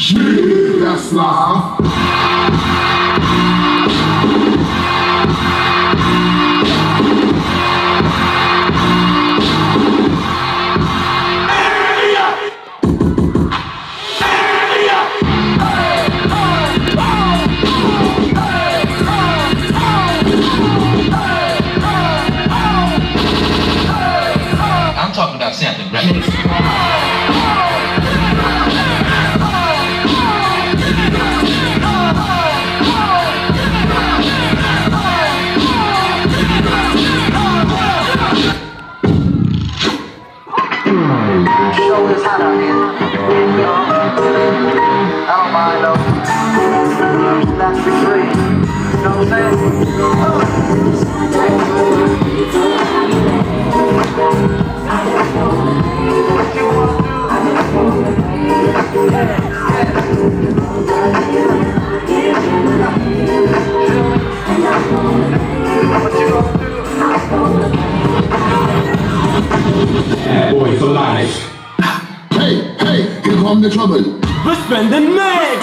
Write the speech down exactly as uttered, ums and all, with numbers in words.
Shit, that's live. I'm talking about sampling records. Show is hot out here. I don't mind though. That's for free. You know what I'm saying? What you wanna do? What you gonna do? Bad boy for life. Hey, hey, here come the trouble. We're spending Meg!